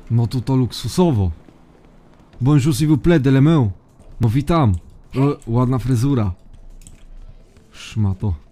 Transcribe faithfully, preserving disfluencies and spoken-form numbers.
No tu to luksusowo. Bonjour s'il vous plaît, Delemeu. No witam. E, ładna fryzura. Szmato.